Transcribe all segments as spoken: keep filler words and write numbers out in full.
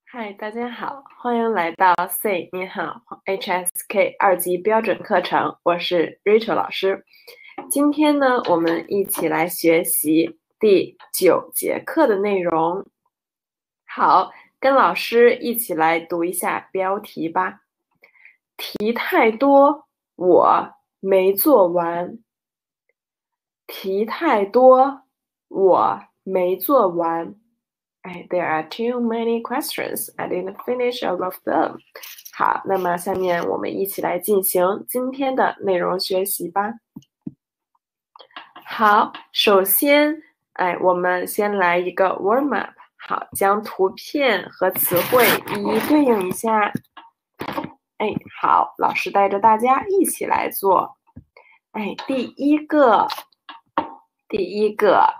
嗨，大家好，欢迎来到 Say 你好 H S K 二级标准课程，我是 Rachel 老师。今天呢，我们一起来学习第九节课的内容。好，跟老师一起来读一下标题吧。题太多，我没做完。题太多，我没做完。哎 There are too many questions. I didn't finish all of them. 好，那么下面我们一起来进行今天的内容学习吧。好，首先，哎，我们先来一个 warm up。好，将图片和词汇一一对应一下。哎，好，老师带着大家一起来做。哎，第一个，第一个。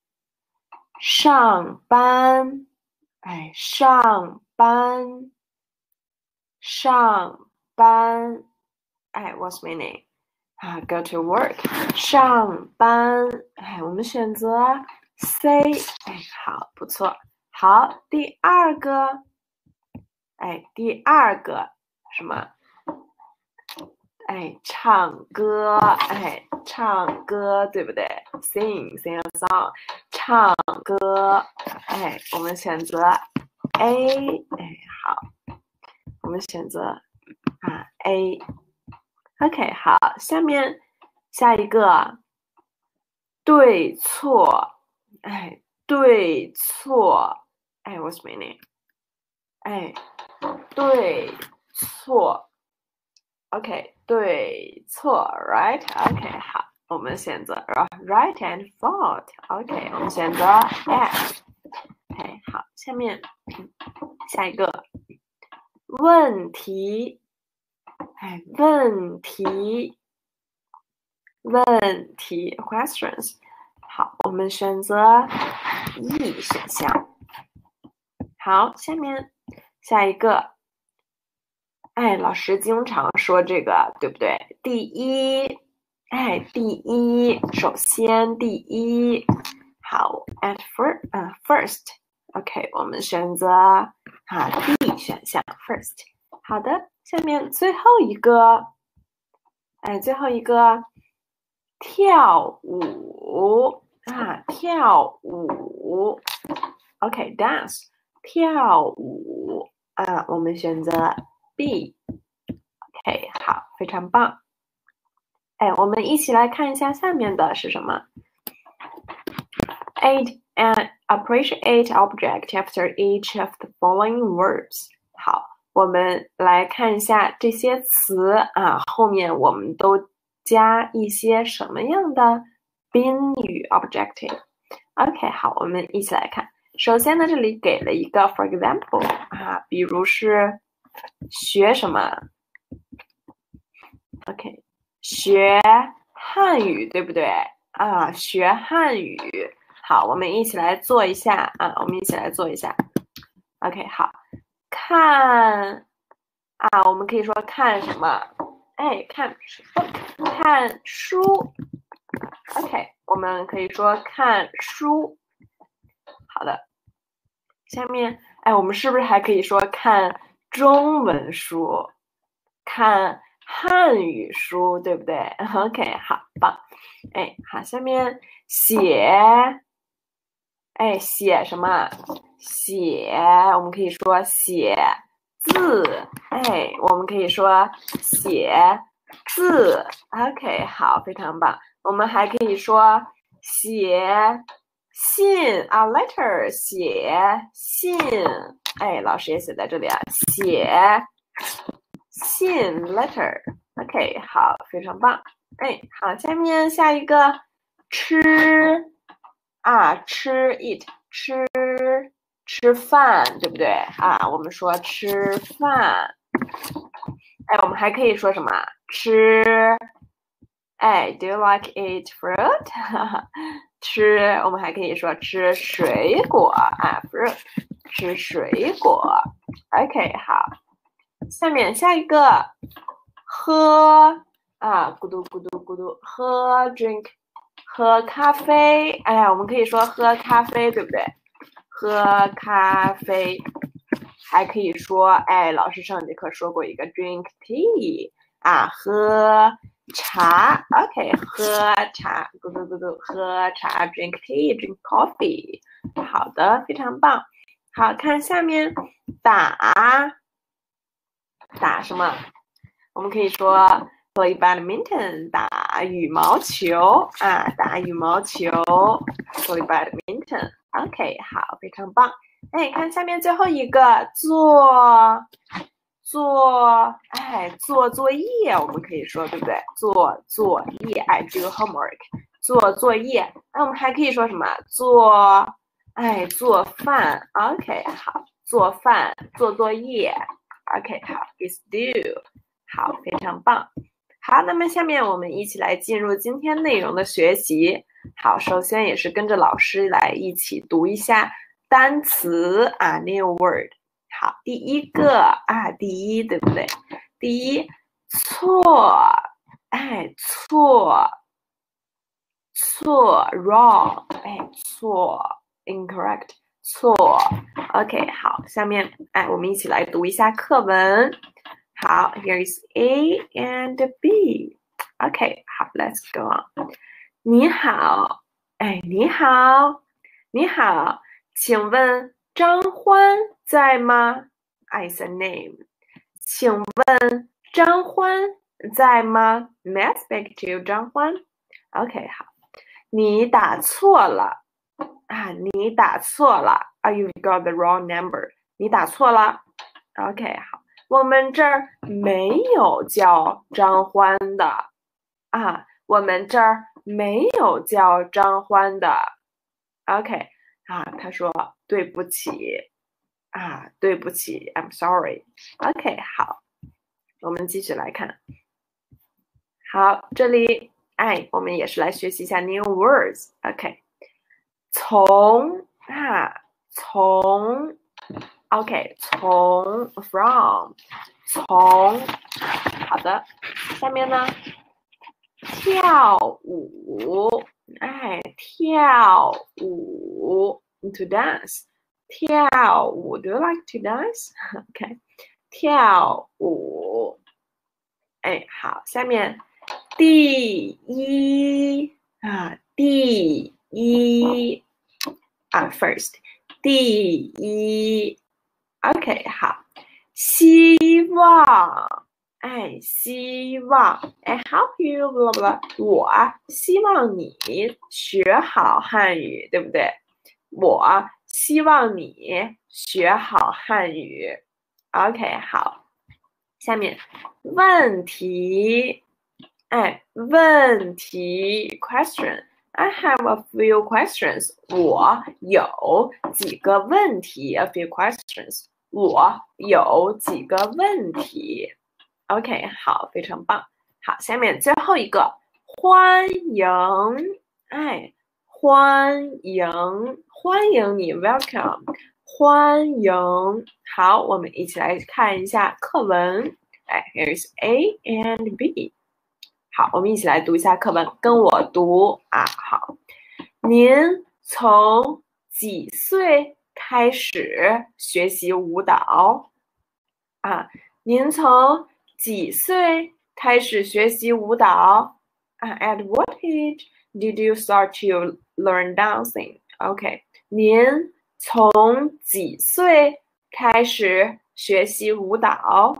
上班，哎，上班，上班，哎 ，What's meaning？ 啊 ，Go to work， 上班，哎，我们选择 say， 哎，好，不错，好，第二个，哎，第二个什么？哎，唱歌，哎，唱歌，对不对 ？Sing, sing a song， 唱歌，哎，我们选择 A， 哎，好，我们选择啊 A。OK， 好，下面下一个对错，哎，对错，哎 ，What's meaning？ 哎，对错。OK， 对错 ，right？ OK， 好，我们选择 right and fault。OK， 我们选择 F。OK， 好，下面下一个问题，哎，问题，问题 questions。好，我们选择 E 选项。好，下面下一个。哎，老师经常说这个，对不对？第一，哎，第一，首先第一，好 ，at first， 呃 ，first，OK， 我们选择啊 D 选项 first。好的，下面最后一个，哎，最后一个跳舞啊，跳舞 ，OK，dance， 跳舞啊，我们选择。B，OK， 好，非常棒。哎，我们一起来看一下下面的是什么 ？Add an appreciate object after each of the following verbs。好，我们来看一下这些词啊，后面我们都加一些什么样的宾语 objective。OK， 好，我们一起来看。首先呢，这里给了一个 for example 啊，比如是。学什么 ？OK， 学汉语，对不对？啊，学汉语。好，我们一起来做一下啊，我们一起来做一下。OK， 好，看啊，我们可以说看什么？哎，看 book， 看书。OK， 我们可以说看书。好的，下面哎，我们是不是还可以说看？中文书，看汉语书，对不对 ？OK， 好棒。哎，好，下面写，哎，写什么？写，我们可以说写字，哎，我们可以说写字。OK， 好，非常棒。我们还可以说写信啊 ，letter， 写信。哎，老师也写在这里啊，写信 letter。OK， 好，非常棒。哎，好，下面下一个吃啊，吃 eat 吃吃饭，对不对啊？我们说吃饭。哎，我们还可以说什么？吃。哎 ，Do you like eat fruit？ 吃，我们还可以说吃水果啊 ，fruit。吃水果 ，OK， 好。下面下一个，喝啊，咕嘟咕嘟咕嘟，喝 drink， 喝咖啡。哎呀，我们可以说喝咖啡，对不对？喝咖啡。 还可以说，哎，老师上节课说过一个 drink tea 啊，喝茶 ，OK， 喝茶，咕嘟咕嘟，喝茶 drink tea，drink coffee， 好的，非常棒。好看下面打打什么？我们可以说 play badminton 打羽毛球啊，打羽毛球 play badminton。OK， 好，非常棒。哎，看下面最后一个做做哎做作业，我们可以说对不对？做作业，哎 do homework， 做作业。那我们还可以说什么？做哎做饭。OK， 好，做饭做作业。OK， 好 is do。好，非常棒。好，那么下面我们一起来进入今天内容的学习。好，首先也是跟着老师来一起读一下单词啊 ，new word。好，第一个啊，第一对不对？第一错，哎，错，错 ，wrong， 哎，错 ，incorrect， 错。OK， 好，下面哎，我们一起来读一下课文。好 ，here is A and B。OK， 好 ，let's go on。你好，哎，你好，你好，请问张欢在吗 ？Is a name。请问张欢在吗 ？May I speak to 张欢 ？OK， 好，你打错了啊，你打错了啊 ，You got the wrong number。你打错了 ，OK， 好。我们这儿没有叫张欢的啊，我们这儿没有叫张欢的 ，OK 啊，他说对不起啊，对不起 ，I'm sorry，OK， 好，我们继续来看，好，这里哎，我们也是来学习一下 new words，OK， 从啊，从。OK， 从 from 从好的，下面呢跳舞，哎，跳舞 to dance， 跳舞 ，Do you like to dance？ OK， 跳舞，哎，好，下面第一啊，第一啊 ，first， 第一。OK， 好，希望，哎，希望，哎 ，help you blah blah， 我希望你学好汉语，对不对？我希望你学好汉语。OK， 好，下面问题，哎，问题 question。I have a few questions。我有几个问题 ，a few questions。我有几个问题 ，OK， 好，非常棒。好，下面最后一个，欢迎，哎，欢迎，欢迎你 ，welcome， 欢迎。好，我们一起来看一下课文。哎 ，here is A and B。好，我们一起来读一下课文，跟我读啊。好，您从几岁开始学习舞蹈啊？您从几岁开始学习舞蹈啊 ？At what age did you start to learn dancing? OK， 您从几岁开始学习舞蹈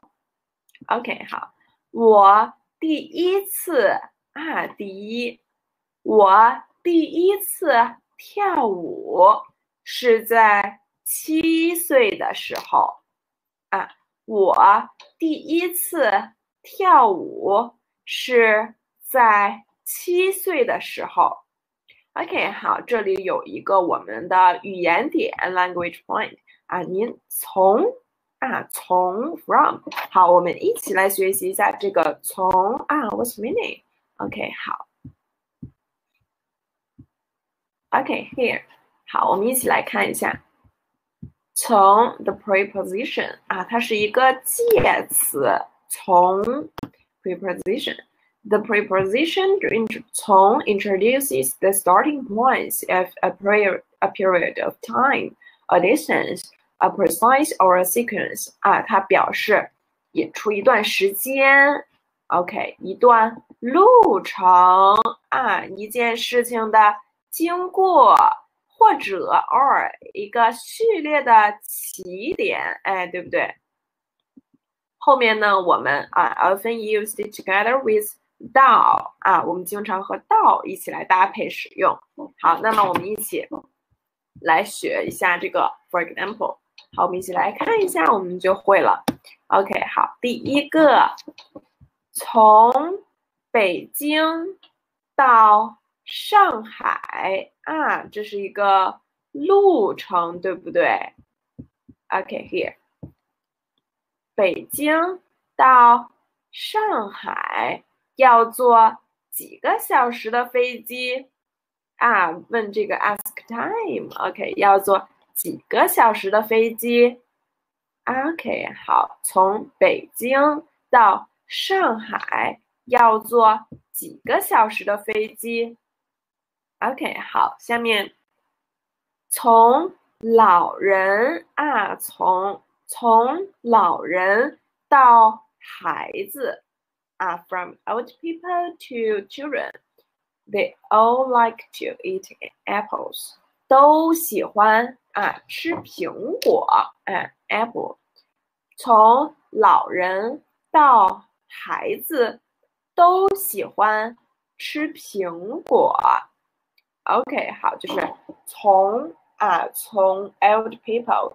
？OK， 好，我第一次啊，第一，我第一次跳舞是在七岁的时候啊，我第一次跳舞是在七岁的时候。OK， 好，这里有一个我们的语言点 language point 啊，您从啊从 from， 好，我们一起来学习一下这个从啊 what's meaning？ OK， 好 ，OK here， 好，我们一起来看一下。从 the preposition 啊，它是一个介词，从 preposition。The preposition 从 introduces the starting points of a period, a period of time, a distance, a precise or a sequence 啊，它表示引出一段时间 ，OK， 一段路程啊，一件事情的经过，或者 or 一个序列的起点，哎，对不对？后面呢，我们啊 often used together with 到啊，我们经常和到一起来搭配使用。好，那么我们一起来学一下这个 for example。好，我们一起来看一下，我们就会了。OK， 好，第一个，从北京到上海啊，这是一个路程，对不对 ？OK，here， 北京到上海要坐几个小时的飞机啊？问这个 ask time，OK， 要坐几个小时的飞机 ？OK， 好，从北京到上海要坐几个小时的飞机 ？OK， 好，下面从老人啊，从从老人到孩子啊 ，from old people to children，they all like to eat apples， 都喜欢啊吃苹果，哎 ，apple。从老人到孩子都喜欢吃苹果。OK， 好，就是从啊从 old people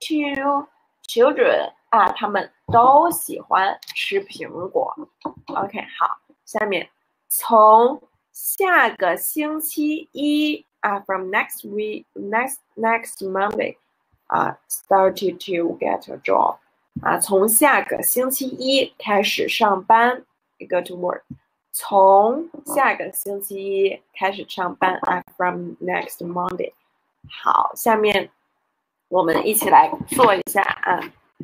to children 啊，他们都喜欢吃苹果。OK， 好，下面从下个星期一啊 ，from next week next next Monday 啊 started to get a job 啊，从下个星期一开始上班 ，go to work。从下个星期一开始上班啊 ，from next Monday。好，下面我们一起来做一下啊，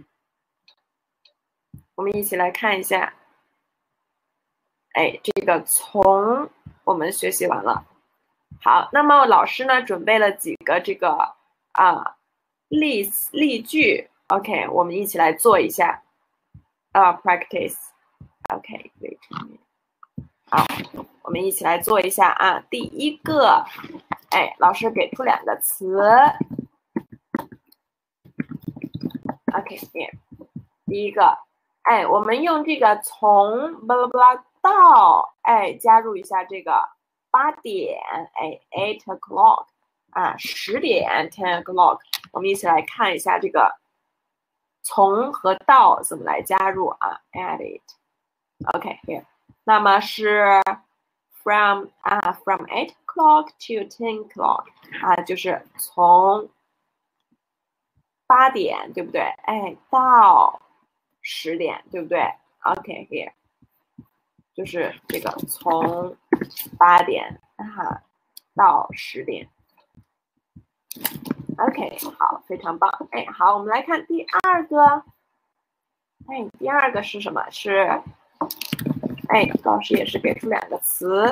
我们一起来看一下。哎，这个从我们学习完了。好，那么老师呢准备了几个这个啊例例句 ，OK， 我们一起来做一下啊 practice。OK， wait a minute。好，我们一起来做一下啊。第一个，哎，老师给出两个词。OK， 第一个，哎，我们用这个从巴拉巴拉到，哎，加入一下这个八点，哎 ，eight o'clock 啊，十点 ten o'clock。我们一起来看一下这个从和到怎么来加入啊 ，add it。OK，here。那么是 from 啊 from eight o'clock to ten o'clock 啊，就是从八点，对不对？哎，到十点，对不对 ？OK here， 就是这个从八点啊到十点。OK， 好，非常棒。哎，好，我们来看第二个。哎，第二个是什么？是。哎，老师也是给出两个词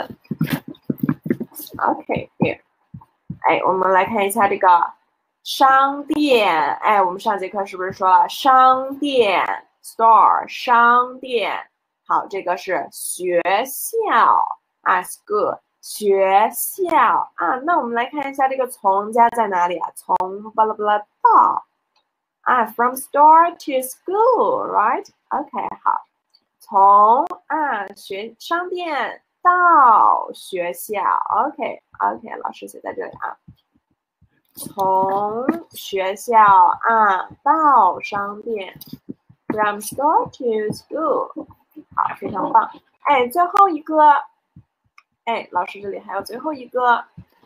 ，OK， here， 哎，我们来看一下这个商店，哎，我们上节课是不是说了商店 store 商店？好，这个是学校啊 school 学校啊，那我们来看一下这个从家在哪里啊？从巴拉巴拉到啊 from store to school right？OK， 好。从啊学商店到学校 ，OK OK， 老师写在这里啊。从学校啊到商店 ，from store to school， 好，非常棒。哎，最后一个，哎，老师这里还有最后一个。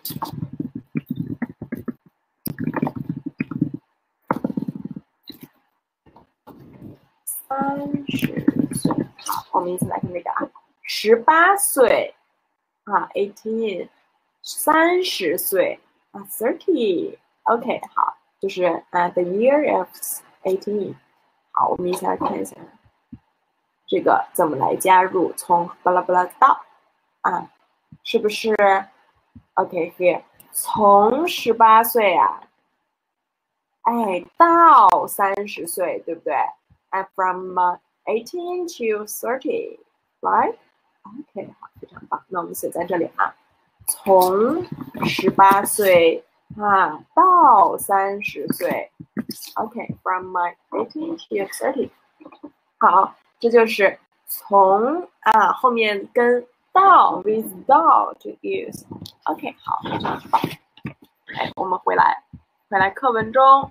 三十岁，好，我们一起来看这个啊，十八岁啊 ，eighteen， 三十岁啊 ，thirty，OK， 好，就是啊 ，the year of eighteen， 好，我们一起来看一下这个怎么来加入从巴拉巴拉到啊，是不是 ？OK，here， 从十八岁啊哎，到三十岁，对不对？哎 ，from eighteen to thirty, right? OK， 好，非常棒。那我们写在这里啊，从十八岁啊到三十岁。OK，from eighteen to thirty。好，这就是从啊后面跟到 with 到 to use。OK， 好，非常棒。哎，我们回来，回来课文中。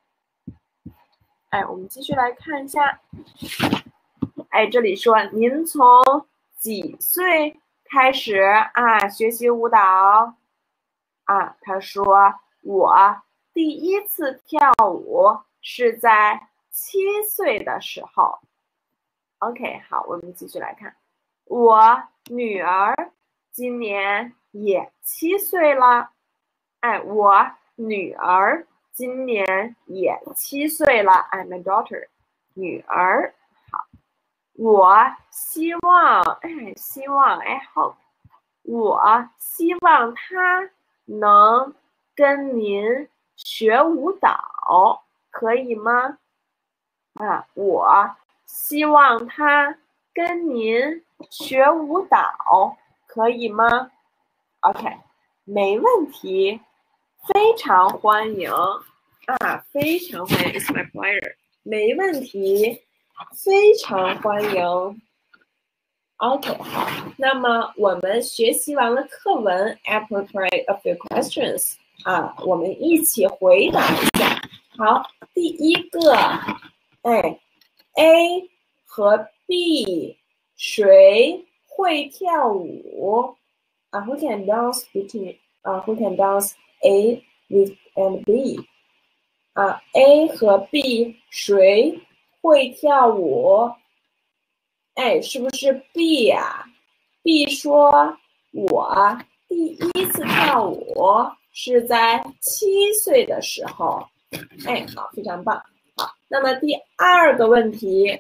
哎，我们继续来看一下。哎，这里说您从几岁开始啊学习舞蹈？啊，他说我第一次跳舞是在七岁的时候。OK， 好，我们继续来看。我女儿今年也七岁了。哎，我女儿今年也七岁了。哎 ，my daughter， 女儿。好，我希望，哎，希望，哎，hope， 我希望她能跟您学舞蹈，可以吗？啊，我希望她跟您学舞蹈，可以吗 ？OK， 没问题。非常欢迎啊，非常欢迎 ，It's my pleasure， 没问题，非常欢迎。OK， 好，那么我们学习完了课文 ，appropriate a few questions 啊，我们一起回答一下。好，第一个，哎 ，A 和 B 谁会跳舞？啊 ，Who can dance between？啊 ，Who can dance？A with and B 啊 ，A 和 B 谁会跳舞？哎，是不是 B 呀 ？B 说，我第一次跳舞是在七岁的时候。哎，好，非常棒。好，那么第二个问题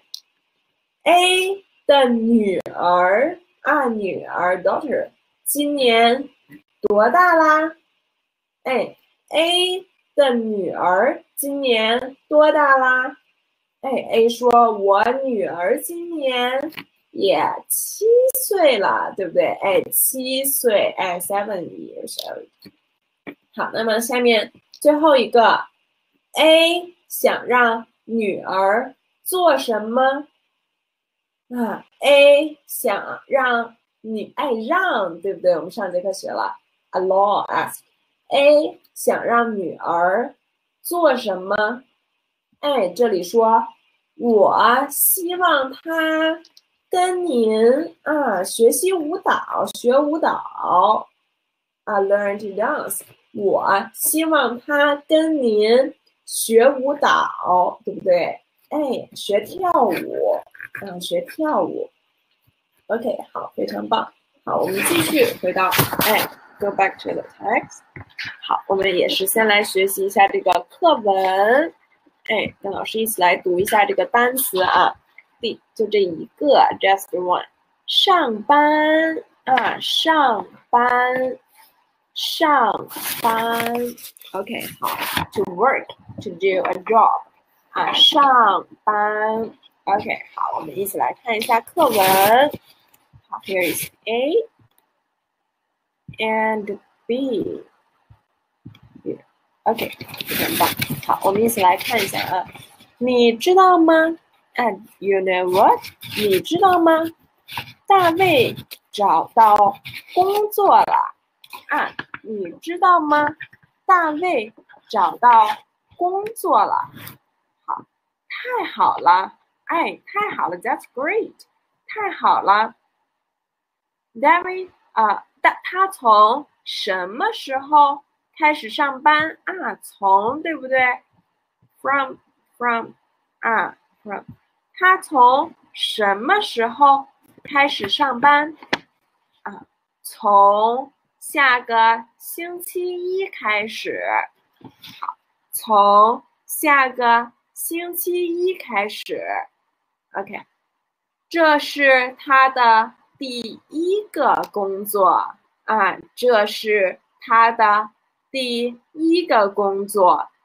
，A 的女儿啊，女儿 daughter 今年多大啦？哎 ，A 的女儿今年多大啦？哎 ，A 说，我女儿今年也七岁了，对不对？哎，七岁，哎 ，seven years old。好，那么下面最后一个 ，A 想让女儿做什么？啊 ，A 想让女，哎，让，对不对？我们上节课学了 ，allow ask。A 想让女儿做什么？哎，这里说，我希望她跟您啊学习舞蹈，学舞蹈啊 ，learn to dance。我希望她跟您学舞蹈，对不对？哎，学跳舞，啊，学跳舞。OK， 好，非常棒。好，我们继续回到，哎 ，go back to the text。好，我们也是先来学习一下这个课文。哎，跟老师一起来读一下这个单词啊。第就这一个 ，just one， 上班啊，上班，上班。OK， 好 ，to work to do a job 啊，上班。OK， 好，我们一起来看一下课文。好 ，here is A and B。OK， 非常棒。好，我们一起来看一下啊。你知道吗？啊 ，You know what？ 你知道吗？大卫找到工作了啊！你知道吗？大卫找到工作了。好，太好了！哎，太好了 ！That's great！ 太好了 ！David 啊，他他从什么时候开始上班啊？从对不对 ？From from 啊 from， 他从什么时候开始上班啊？从下个星期一开始。好，从下个星期一开始。OK， 这是他的第一个工作啊，这是他的第一个工作。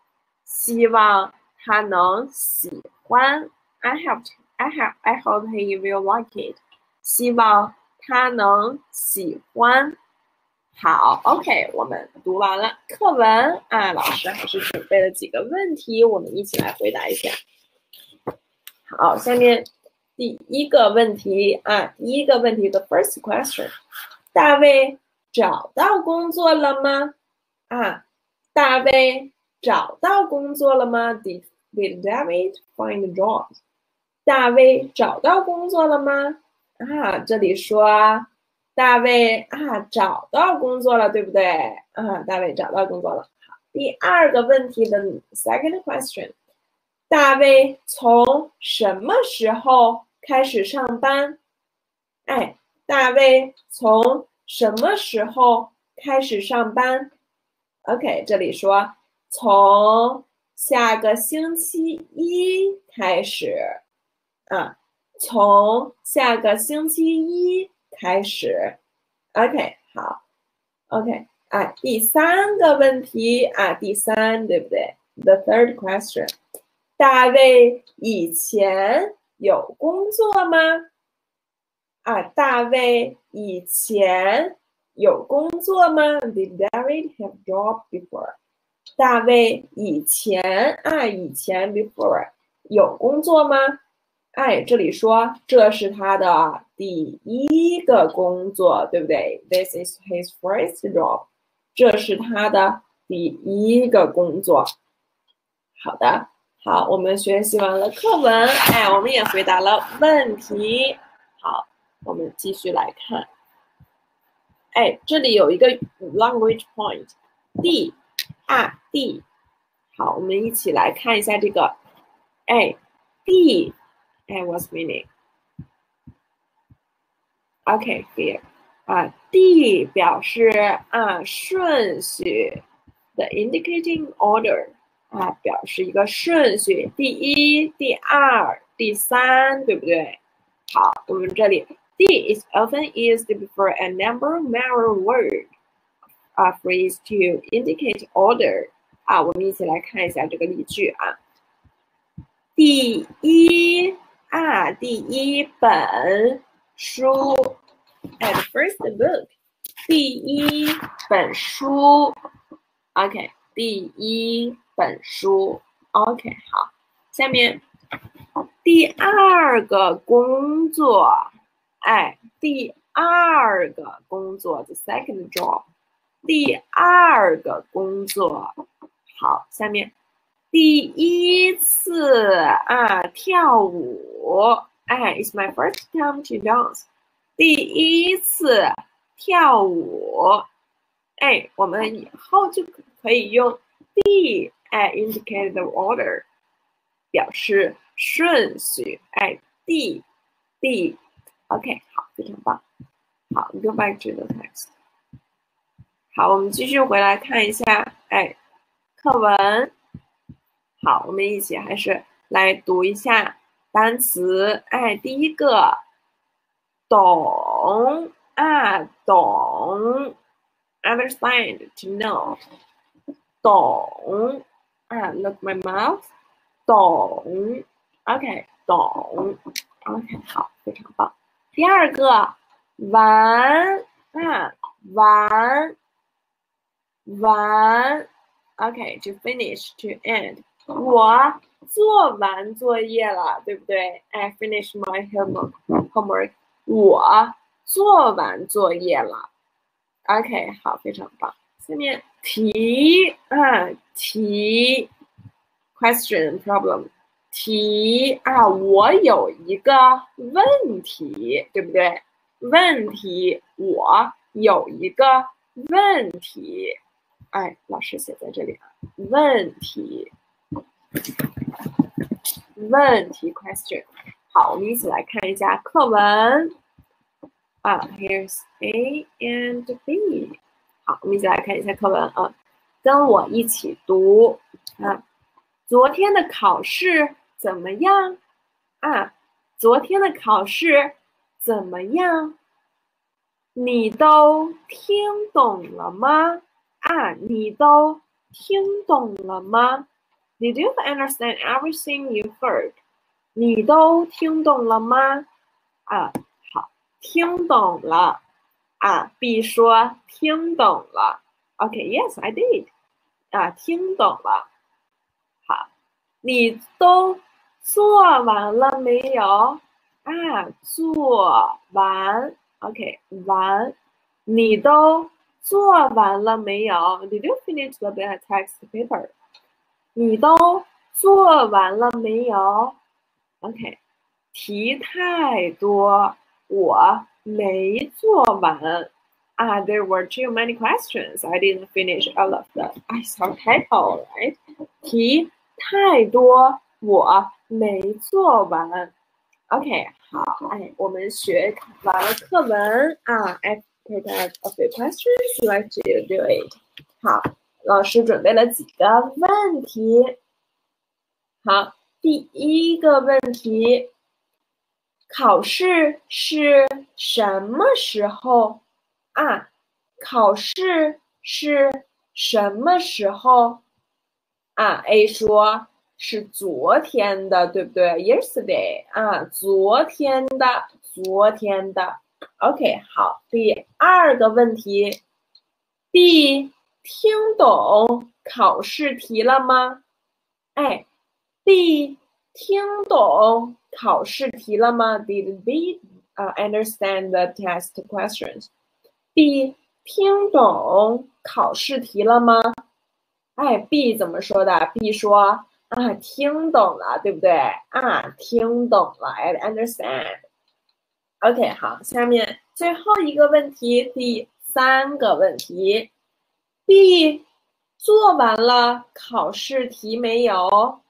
希望他能喜欢。I hope I have I hope he will like it. 希望他能喜欢。好 ，OK， 我们读完了课文啊，老师还是准备了几个问题，我们一起来回答一下。好，下面第一个问题啊，第一个问题的 first question， 大卫找到工作了吗？啊，大卫找到工作了吗 ？Did Did David find a job？ 大卫找到工作了吗？啊，这里说大卫啊找到工作了，对不对？啊，大卫找到工作了。好，第二个问题的 second question， 大卫从什么时候开始上班？哎，大卫从什么时候开始上班 ？OK， 这里说从下个星期一开始。啊，从下个星期一开始 ，OK， 好 ，OK， 啊，第三个问题啊，第三对不对 ？The third question， 大卫以前有工作吗？啊，大卫以前有工作吗 ？Did David have job before？ 大卫以前啊，以前 before 有工作吗？哎，这里说这是他的第一个工作，对不对 ？This is his first job， 这是他的第一个工作。好的，好，我们学习完了课文，哎，我们也回答了问题。好，我们继续来看。哎，这里有一个 language point，D 啊 D， 好，我们一起来看一下这个，哎 D。哎 ，what's meaning？ OK， here 啊 ，D 表示啊顺序的 indicating order 啊，表示一个顺序，第一、第二、第三，对不对？好，我们这里 D is often used before a number matter word a phrase to indicate order 啊，我们一起来看一下这个例句啊，第一。啊，第一本书 ，at first book， 第一本书 ，OK， 第一本书 ，OK， 好，下面第二个工作，哎，第二个工作 ，the second job， 第二个工作，好，下面。第一次啊跳舞，哎 ，It's my first time to dance。第一次跳舞，哎，我们以后就可以用 D 哎 indicate the order， 表示顺序，哎 D D，OK， 好，非常棒。好 ，Go back to the text。好，我们继续回来看一下，哎，课文。好，我们一起还是来读一下单词。哎，第一个，懂啊，懂 ，understand to know， 懂啊 ，look my mouth， 懂 ，OK， 懂 ，OK， 好，非常棒。第二个，玩啊，玩玩 ，OK，to finish to end。我做完作业了，对不对 ？I finished my homework. Homework. 我做完作业了。OK， 好，非常棒。下面题啊，题 question problem 题啊，我有一个问题，对不对？问题，我有一个问题。哎，老师写在这里啊，问题。问题 question， 好，我们一起来看一下课文啊 ，Here's A and B， 好，我们一起来看一下课文啊，跟我一起读啊。昨天的考试怎么样啊？昨天的考试怎么样？你都听懂了吗？啊，你都听懂了吗 Did you understand everything you heard? 你都听懂了吗？啊，好，听懂了。啊 ，B 说听懂了。OK，Yes, I did. 啊，听懂了。好，你都做完了没有？啊，做完。OK， 完。你都做完了没有 ？Did you finish the text paper? 你都做完了没有 ？OK， 题太多，我没做完。啊 ，There were too many questions. I didn't finish all of them. I saw typo, right? 题太多，我没做完。OK， 好，哎，我们学完了课文啊。I prepared a few questions. You like to do it? 好，老师准备了几个问题。好，第一个问题，考试是什么时候啊？考试是什么时候啊 ？A 说是昨天的，对不对 ？Yesterday 啊，昨天的，昨天的。OK， 好，第二个问题 ，B 听懂考试题了吗？哎。B 听懂考试题了吗 ？Did B uh, understand the test questions? B 听懂考试题了吗？哎 ，B 怎么说的 ？B 说啊，听懂了，对不对？啊，听懂了 ，I understand. OK， 好，下面最后一个问题，第三个问题 ，B 做完了考试题没有？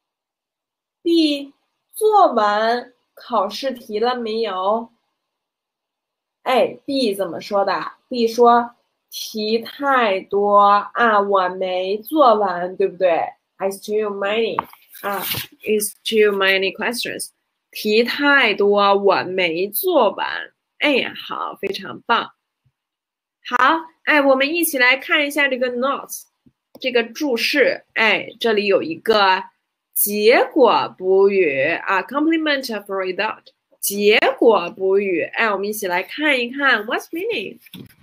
B 做完考试题了没有？哎 ，B 怎么说的 ？B 说题太多啊，我没做完，对不对 ？It's too many 啊 ，It's too many questions。题太多，我没做完。哎呀，好，非常棒。好，哎，我们一起来看一下这个 notes， 这个注释。哎，这里有一个。结果补语啊 ，complement of result， 结果补语，哎，我们一起来看一看 what's meaning.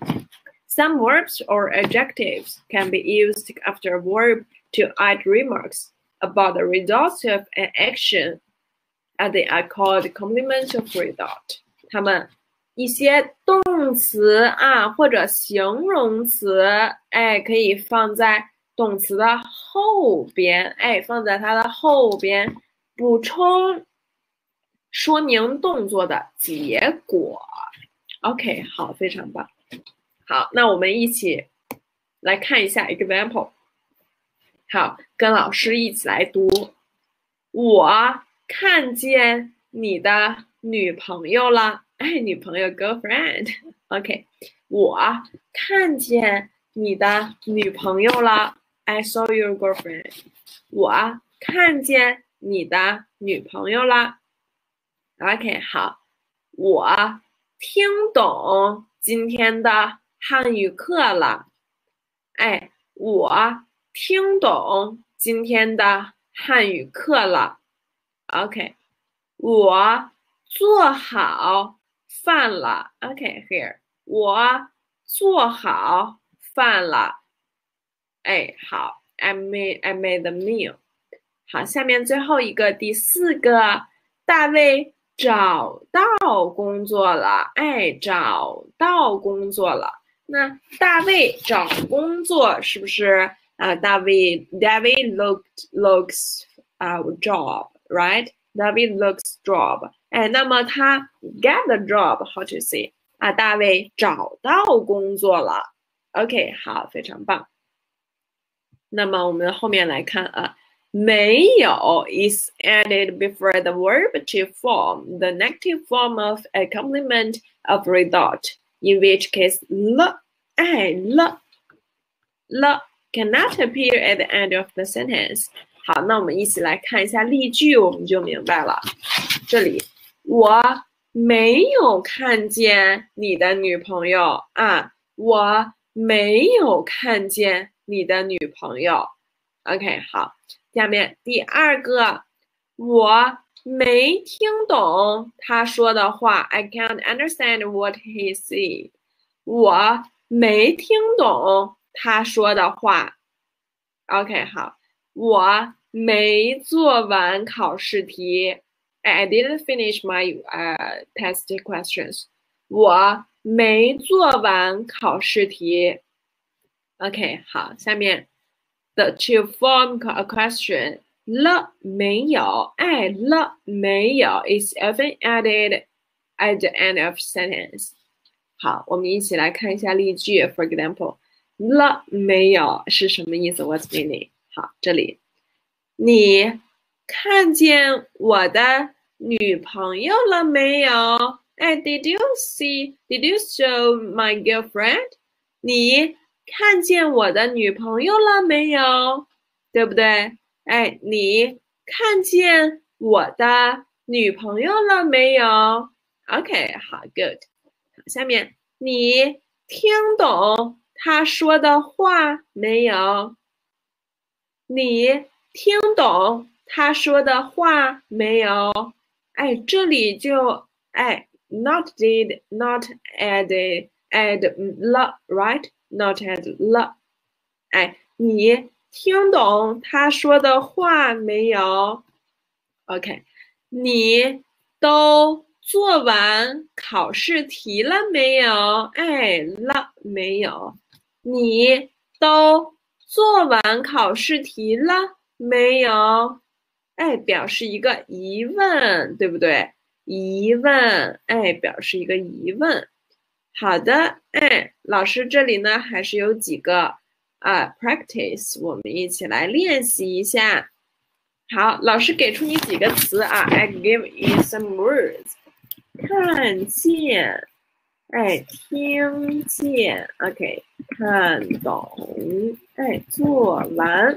Some verbs or adjectives can be used after a verb to add remarks about the results of an action, and they are called complement of result. 它们一些动词啊或者形容词，哎，可以放在动词的后边，哎，放在它的后边，补充说明动作的结果。OK， 好，非常棒。好，那我们一起来看一下 example。好，跟老师一起来读。我看见你的女朋友了，哎，女朋友 girlfriend。OK， 我看见你的女朋友了。I saw your girlfriend. 我看见你的女朋友了。OK， 好，我听懂今天的汉语课了。哎，我听懂今天的汉语课了。OK， 我做好饭了。OK， here， 我做好饭了。哎，好 ，I made I made the meal。好，下面最后一个第四个，大卫找到工作了。哎，找到工作了。那大卫找工作是不是啊？大卫 David looked looks 啊、uh, job right? David looks job。哎，那么他 get the job how to say 啊？大卫找到工作了。OK， 好，非常棒。那么我们后面来看啊，没有 is added before the verb to form the negative form of a complement of result, in which case 了，哎了了 cannot appear at the end of the sentence。好，那我们一起来看一下例句，我们就明白了。这里我没有看见你的女朋友啊，我没有看见你的女朋友 ，OK， 好， 下面第二个，我没听懂他说的话 ，I can't understand what he said。我没听懂他说的话。OK， 好，我没做完考试题。I didn't finish my uh test questions。我没做完考试题。OK， 好，下面 the to form a question， 了没有，哎，了没有 is often added at the end of sentence。好，我们一起来看一下例句。For example， 了没有是什么意思 ？What's meaning？ 好，这里你看见我的女朋友了没有？哎 ，Did you see? Did you show my girlfriend？ 你看见我的女朋友了没有？对不对？哎，你看见我的女朋友了没有 ？OK， 好 ，Good。下面你听懂他说的话没有？你听懂他说的话没有？哎，这里就哎 ，not did not add add 了 ，right？ Not add 了。哎，你听懂他说的话没有 ？OK， 你都做完考试题了没有？哎，了没有？你都做完考试题了没有？哎，表示一个疑问，对不对？疑问，哎，表示一个疑问。好的，哎，老师这里呢还是有几个啊 practice， 我们一起来练习一下。好，老师给出你几个词啊 ，I give you some words， 看见，哎，听见 ，OK， 看懂，哎，做完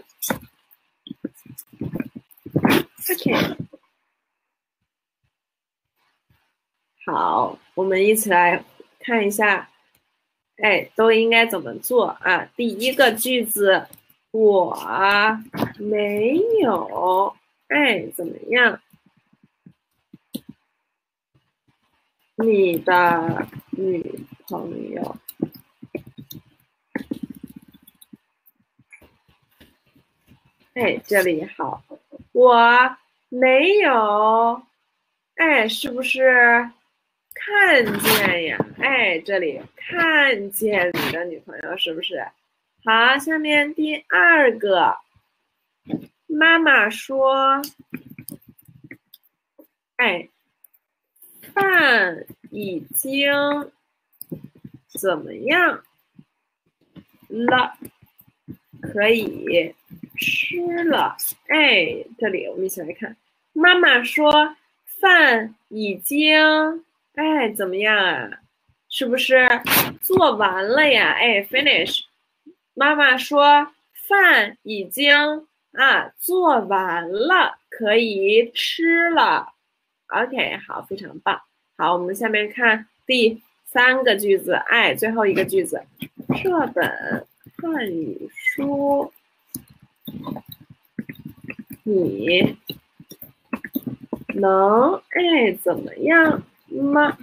，OK， 好，我们一起来看一下，哎，都应该怎么做啊？第一个句子，我没有，哎，怎么样？你的女朋友。哎，这里好，我没有，哎，是不是看见呀？哎，这里看见你的女朋友是不是？好，下面第二个，妈妈说，哎，饭已经怎么样了？可以吃了。哎，这里我们一起来看，妈妈说饭已经，哎，怎么样啊？是不是做完了呀？哎 ，finish。妈妈说饭已经啊做完了，可以吃了。OK， 好，非常棒。好，我们下面看第三个句子，哎，最后一个句子，这本汉语书你能哎怎么样吗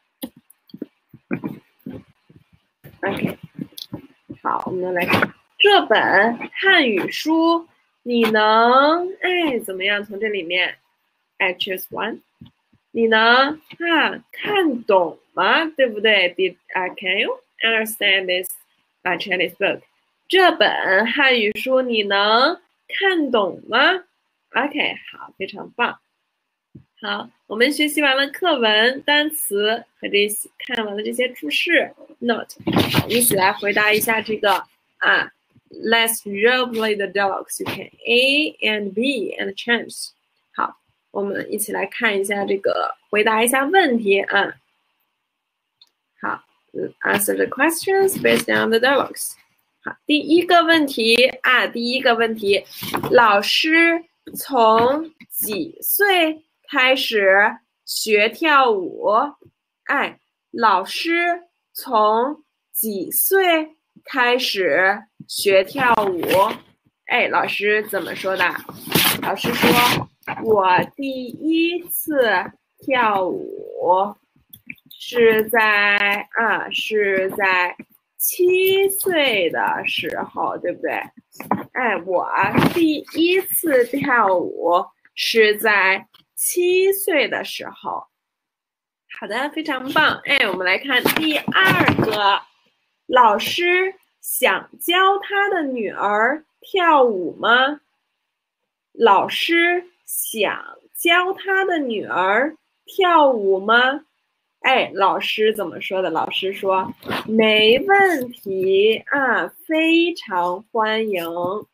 ？OK， 好，我们来看这本汉语书，你能哎怎么样？从这里面哎 choose one， 你能啊看懂吗？对不对 ？Did uh, can you understand this uh, Chinese book？ 这本汉语书你能看懂吗 ？OK， 好，非常棒。好，我们学习完了课文、单词和这些，看完了这些注释 note， 好，一起来回答一下这个啊。Let's role play the dialogues. You can A and B and change. 好，我们一起来看一下这个，回答一下问题啊。好 ，answer the questions based on the dialogues. 好，第一个问题啊，第一个问题，老师从几岁开始学跳舞？哎，老师从几岁开始学跳舞哎，老师怎么说的？老师说，我第一次跳舞是在啊，是在七岁的时候，对不对？哎，我第一次跳舞是在七岁的时候。好的，非常棒。哎，我们来看第二个，老师想教他的女儿跳舞吗？老师想教他的女儿跳舞吗？哎，老师怎么说的？老师说没问题啊，非常欢迎，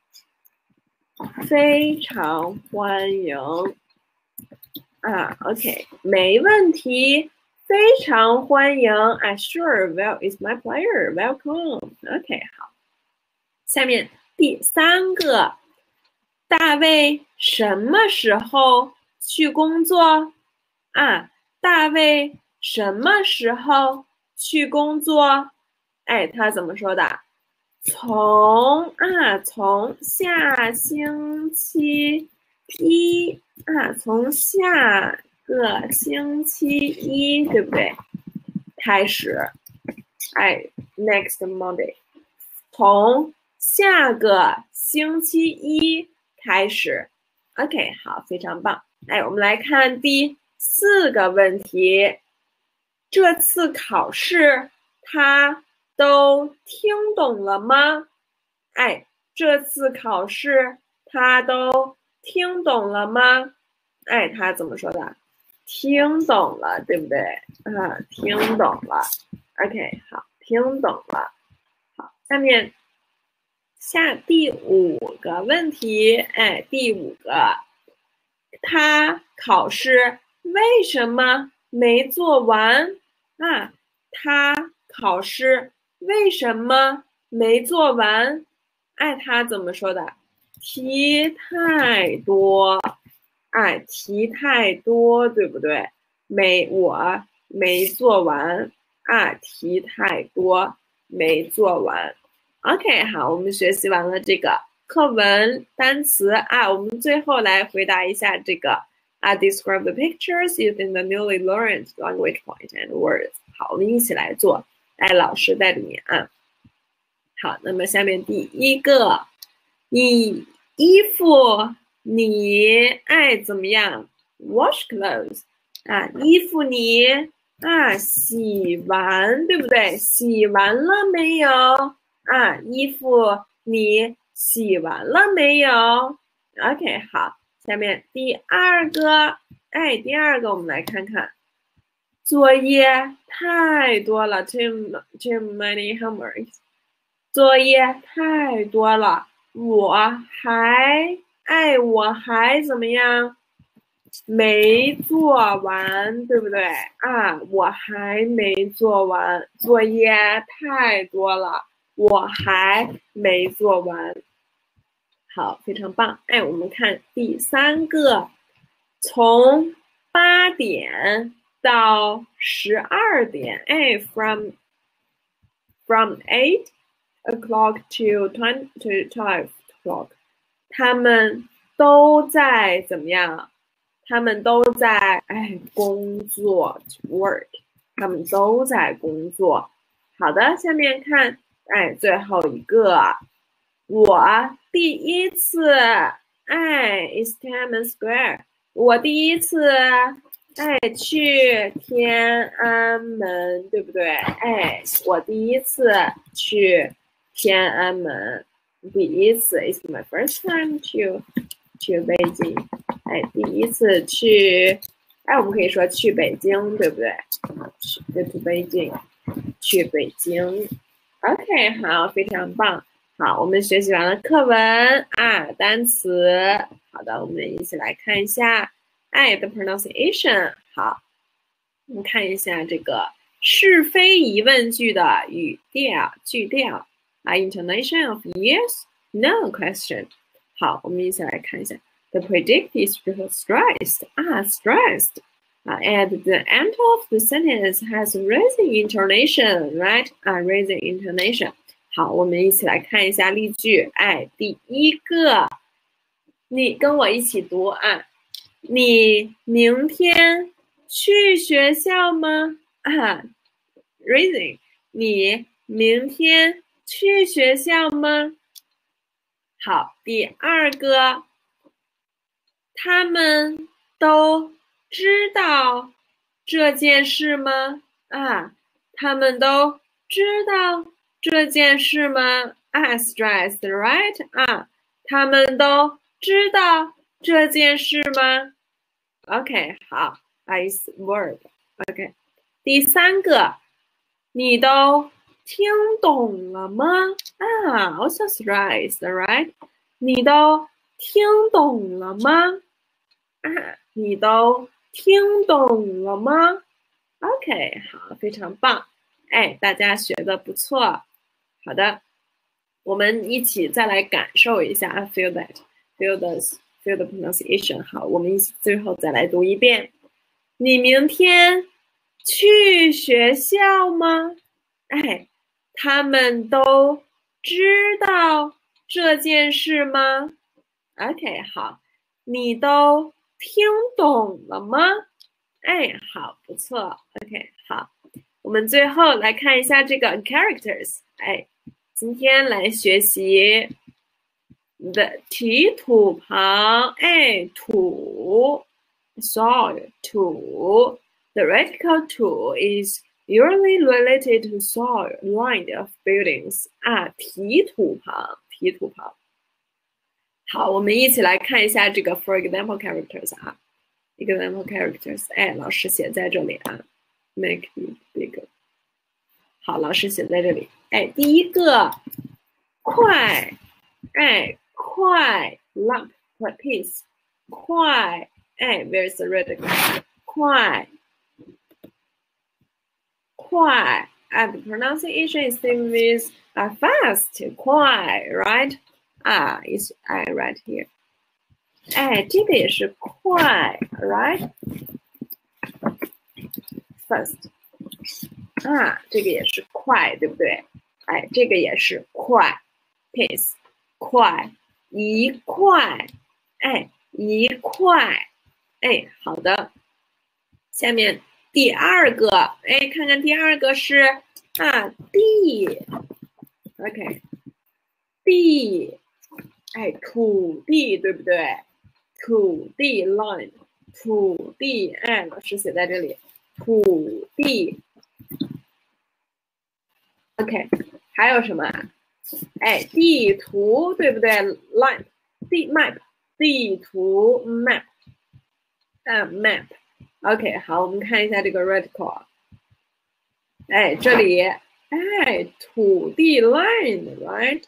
非常欢迎啊 ，OK， 没问题，非常欢迎啊 ，Sure, well, it's my pleasure, welcome. OK， 好，下面第三个，大卫什么时候去工作啊？大卫什么时候去工作？哎，他怎么说的？从啊，从下星期一啊，从下个星期一，对不对？开始，哎 ，next Monday， 从下个星期一开始。OK， 好，非常棒。哎，我们来看第四个问题，这次考试他都听懂了吗？哎，这次考试他都听懂了吗？哎，他怎么说的？听懂了，对不对？啊，听懂了。OK， 好，听懂了。好，下面下第五个问题，哎，第五个，他考试为什么没做完啊？他考试为什么没做完？哎，他怎么说的？题太多，哎，题太多，对不对？没，我没做完啊，题太多，没做完。OK， 好，我们学习完了这个课文单词啊，我们最后来回答一下这个啊 ，describe the pictures using the newly learned language point and words。好，我们一起来做，哎，老师带着你啊。好，那么下面第一个，你衣服你爱怎么样 ？Wash clothes 啊，衣服你啊洗完对不对？洗完了没有？啊，衣服你洗完了没有 ？OK， 好，下面第二个，哎，第二个我们来看看，作业太多了 ，too too many homeworks。作业太多了，我还哎，我还怎么样？没做完，对不对啊？我还没做完，作业太多了，我还没做完。好，非常棒。哎，我们看第三个，从八点到十二点，哎 ，from from eight o'clock to twenty to twelve o'clock， 他们都在怎么样？他们都在哎工作 work， 他们都在工作。好的，下面看哎最后一个，我第一次哎 is Tiananmen Square， 我第一次哎去天安门，对不对？哎，我第一次去天安门，第一次 is my first time to to Beijing， 哎，第一次去，哎，我们可以说去北京，对不对？去 to Beijing， 去北京。OK， 好，非常棒。好，我们学习完了课文啊，单词。好的，我们一起来看一下，哎 ，the pronunciation。好，我们看一下这个是非疑问句的语调、句调啊 ，intonation of yes, no question。好，我们一起来看一下 the predict is stressed 啊 stressed 啊 at the end of the sentence has raising intonation right 啊 raising intonation 好，我们一起来看一下例句。哎，第一个，你跟我一起读啊。你明天去学校吗？啊 ，Reading， 你明天去学校吗？好，第二个，他们都知道这件事吗？啊，他们都知道这件事吗？啊 ，stressed, right？ 啊，他们都知道这件事吗 ？OK， 好 ，nice word。OK， 第三个，你都听懂了吗？啊 ，also stressed, right？ 你都听懂了吗？啊，你都听懂了吗 ？OK， 好，非常棒。哎，大家学的不错。好的，我们一起再来感受一下 I feel that, feel the, feel the pronunciation。好，我们一起最后再来读一遍。你明天去学校吗？哎，他们都知道这件事吗 ？OK， 好，你都听懂了吗？哎，好，不错。OK， 好，我们最后来看一下这个 characters。哎，今天来学习的提土旁，哎，土 soil 土 The radical to is usually related to soil line of buildings 啊，提土旁，提土旁。好，我们一起来看一下这个 for example characters 啊 ，example characters， 哎，老师写在这里啊 ，make it bigger。好，老师写在这里，哎，第一个快，哎，快 lump 快 piece， 快，哎 ，where's the radical？ 快，快 ，and the pronunciation is same with uh, fast， 快 ，right？ 啊 ，is I right here。哎，这个也是快 ，right？ First， 啊，这个也是快，对不对？哎，这个也是快 ，pace， 快，一块，哎，一块，哎，好的。下面第二个，哎，看看第二个是啊，地 ，OK， 地，哎，土地，对不对？土地 line， 土地，哎，老师写在这里，土地 ，OK， 还有什么？哎，地图，对不对 ？line， 地 map， 地图 map， 啊 map，OK， 好，我们看一下这个 radical， 哎，这里，哎，土地 line，right？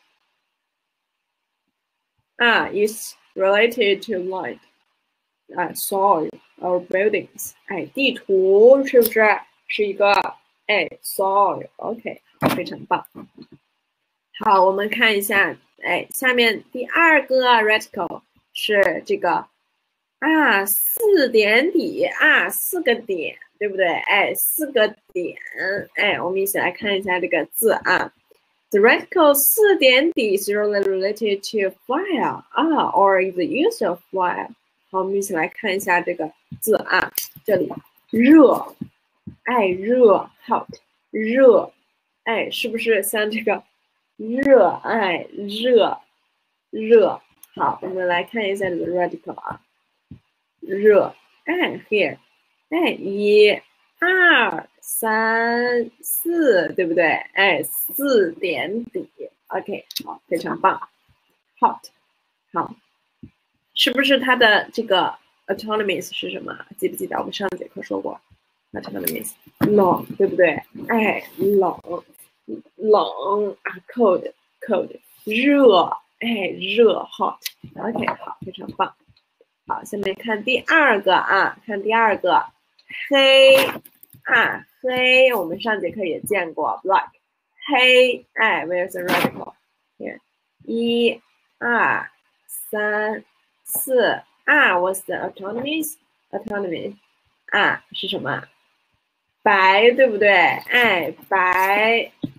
啊 is related to line。啊 soil or buildings， 哎，地图是不是是一个哎 soil？OK， 非常棒。好，我们看一下，哎，下面第二个 radical 是这个啊，四点底啊，四个点，对不对？哎，四个点，哎，我们一起来看一下这个字啊。The radical 四点底 is related to fire 啊 ，or the use of fire。好，我们一起来看一下这个字啊，这里热，哎，热 hot， 热，哎，是不是像这个热爱热热？好，我们来看一下这个 radical 啊，热，哎 here， 哎，一、二、三、四，对不对？哎，四点底 ，OK， 好，非常棒 ，hot， 好。是不是它的这个 autonomous 是什么？记不记得我们上节课说过 autonomous 冷，对不对？哎，冷冷啊 ，cold cold 热，哎热 hot。OK， 好，非常棒。好，下面看第二个啊，看第二个黑啊黑，我们上节课也见过 black 黑，哎 ，where's the radical？ here 一二三。四啊 ，what's the autonomous? Autonomy 啊是什么？白对不对？哎，白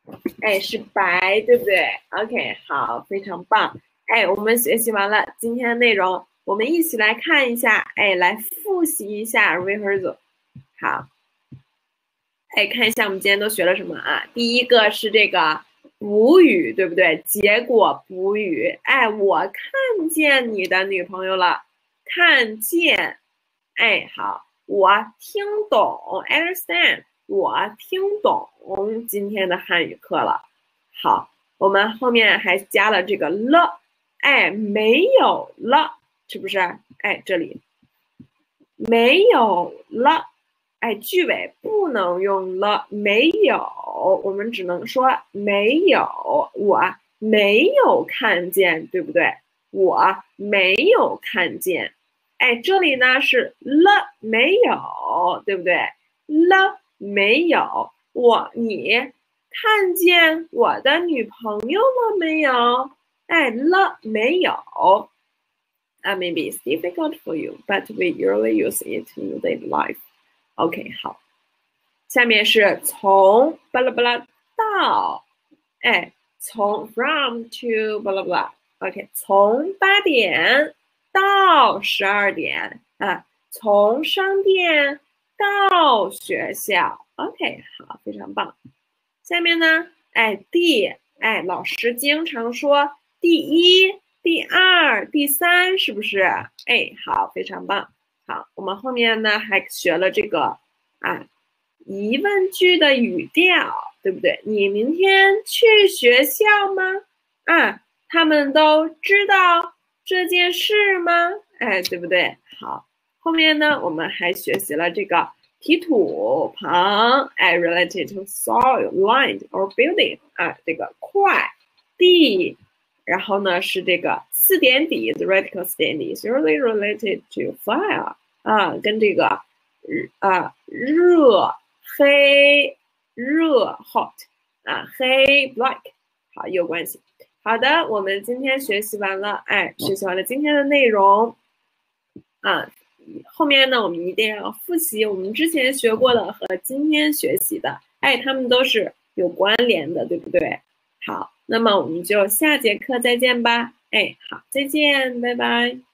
哎，是白，对不对 ？OK，好，非常棒。哎，我们学习完了今天的内容，我们一起来看一下，哎，来复习一下 rehearsal。好，哎，看一下我们今天都学了什么啊？第一个是这个补语，对不对？结果补语。哎，我看见你的女朋友了，看见。哎，好，我听懂 ，understand。我听懂今天的汉语课了。好，我们后面还加了这个了，哎，没有了，是不是？哎，这里没有了，哎，句尾不能用了，没有，我们只能说没有，我没有看见，对不对？我没有看见。哎，这里呢是了没有，对不对？了没有，我你看见我的女朋友了没有？哎，了没有？Uh, maybe it's difficult for you, but we usually use it in daily life. OK， 好，下面是从巴拉巴拉到，哎，从 from to 巴拉巴拉。OK， 从八点到十二点啊，从商店到学校。OK， 好，非常棒。下面呢，哎，第，哎，老师经常说第一、第二、第三，是不是？哎，好，非常棒。好，我们后面呢还学了这个啊疑问句的语调，对不对？你明天去学校吗？啊，他们都知道这件事吗？哎，对不对？好，后面呢我们还学习了这个提土旁，哎 related to soil, land or building 啊，这个块地，然后呢是这个四点底 the radical stand is usually related to fire 啊，跟这个啊热黑热 hot 啊黑 black 好有关系。好的，我们今天学习完了，哎，学习完了今天的内容啊。后面呢，我们一定要复习我们之前学过的和今天学习的，哎，他们都是有关联的，对不对？好，那么我们就下节课再见吧。哎，好，再见，拜拜。